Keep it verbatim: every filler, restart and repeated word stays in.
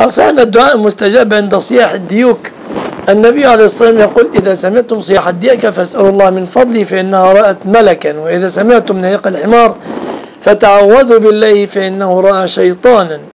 هل صح أن الدعاء مستجاب عند صياح الديوك؟ النبي عليه الصلاة والسلام يقول: إذا سمعتم صياح الديك فاسألوا الله من فضله فإنها رأت ملكا، وإذا سمعتم نهيق الحمار فتعوذوا بالله فإنه رأى شيطانا.